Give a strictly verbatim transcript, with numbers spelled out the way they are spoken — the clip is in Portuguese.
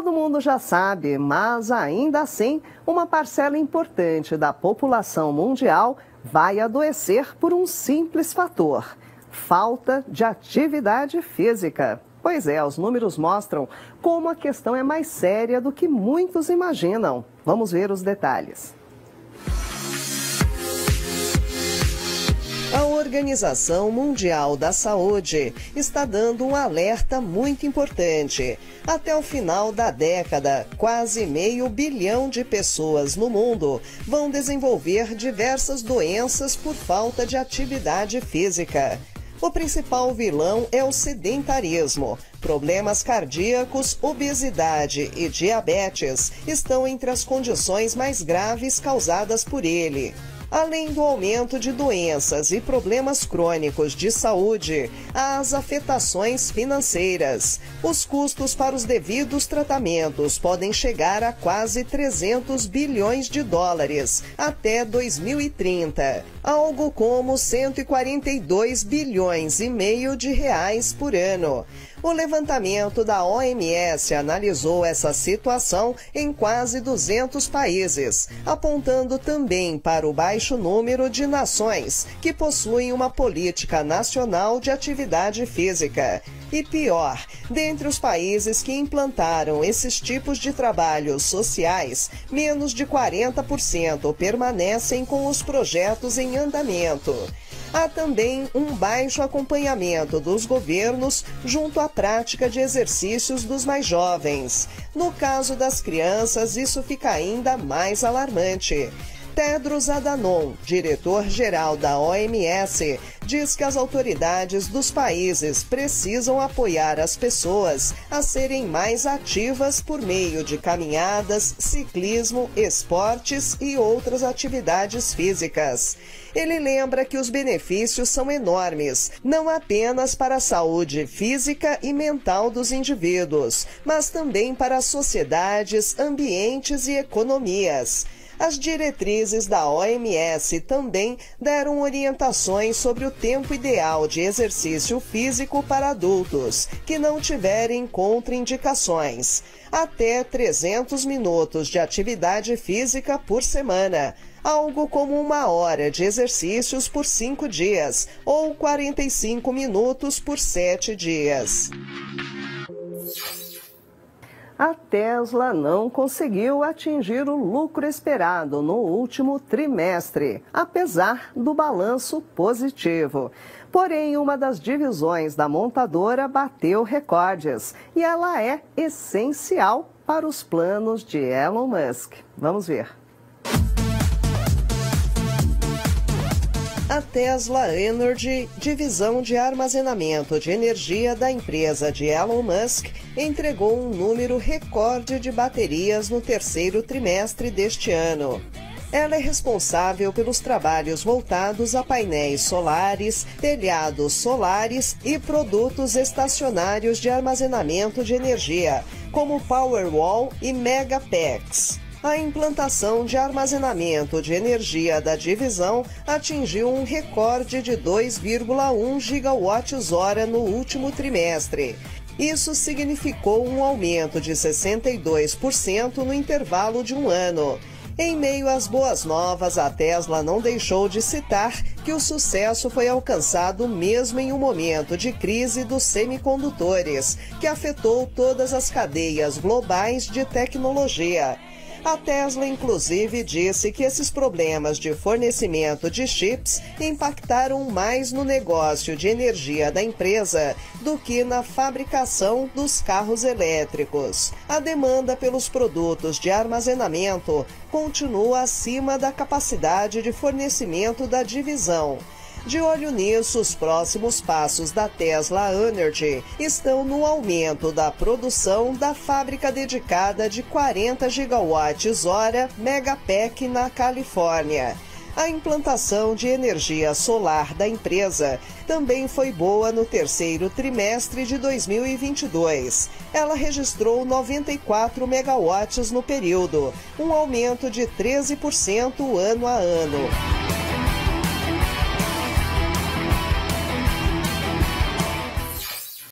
Todo mundo já sabe, mas ainda assim, uma parcela importante da população mundial vai adoecer por um simples fator: falta de atividade física. Pois é, os números mostram como a questão é mais séria do que muitos imaginam. Vamos ver os detalhes. A Organização Mundial da Saúde está dando um alerta muito importante. Até o final da década, quase meio bilhão de pessoas no mundo vão desenvolver diversas doenças por falta de atividade física. O principal vilão é o sedentarismo. Problemas cardíacos, obesidade e diabetes estão entre as condições mais graves causadas por ele. Além do aumento de doenças e problemas crônicos de saúde, há as afetações financeiras. Os custos para os devidos tratamentos podem chegar a quase trezentos bilhões de dólares até dois mil e trinta, algo como cento e quarenta e dois bilhões e meio de reais por ano. O levantamento da O M S analisou essa situação em quase duzentos países, apontando também para o baixo número de nações que possuem uma política nacional de atividade física. E pior, dentre os países que implantaram esses tipos de trabalhos sociais, menos de quarenta por cento permanecem com os projetos em andamento. Há também um baixo acompanhamento dos governos junto à prática de exercícios dos mais jovens. No caso das crianças, isso fica ainda mais alarmante. Tedros Adhanom, diretor-geral da O M S, diz que as autoridades dos países precisam apoiar as pessoas a serem mais ativas por meio de caminhadas, ciclismo, esportes e outras atividades físicas. Ele lembra que os benefícios são enormes, não apenas para a saúde física e mental dos indivíduos, mas também para as sociedades, ambientes e economias. As diretrizes da O M S também deram orientações sobre o tempo ideal de exercício físico para adultos que não tiverem contraindicações. Até trezentos minutos de atividade física por semana, algo como uma hora de exercícios por cinco dias ou quarenta e cinco minutos por sete dias. A Tesla não conseguiu atingir o lucro esperado no último trimestre, apesar do balanço positivo. Porém, uma das divisões da montadora bateu recordes e ela é essencial para os planos de Elon Musk. Vamos ver. A Tesla Energy, divisão de armazenamento de energia da empresa de Elon Musk, entregou um número recorde de baterias no terceiro trimestre deste ano. Ela é responsável pelos trabalhos voltados a painéis solares, telhados solares e produtos estacionários de armazenamento de energia, como Powerwall e Megapacks. A implantação de armazenamento de energia da divisão atingiu um recorde de dois vírgula um gigawatts-hora no último trimestre. Isso significou um aumento de sessenta e dois por cento no intervalo de um ano. Em meio às boas novas, a Tesla não deixou de citar que o sucesso foi alcançado mesmo em um momento de crise dos semicondutores, que afetou todas as cadeias globais de tecnologia. A Tesla, inclusive, disse que esses problemas de fornecimento de chips impactaram mais no negócio de energia da empresa do que na fabricação dos carros elétricos. A demanda pelos produtos de armazenamento continua acima da capacidade de fornecimento da divisão. De olho nisso, os próximos passos da Tesla Energy estão no aumento da produção da fábrica dedicada de quarenta gigawatts-hora Megapack na Califórnia. A implantação de energia solar da empresa também foi boa no terceiro trimestre de dois mil e vinte e dois. Ela registrou noventa e quatro megawatts no período, um aumento de treze por cento ano a ano.